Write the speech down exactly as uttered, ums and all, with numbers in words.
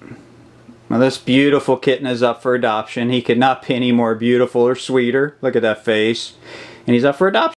Now this beautiful kitten is up for adoption. He could not be any more beautiful or sweeter. Look at that face. And he's up for adoption.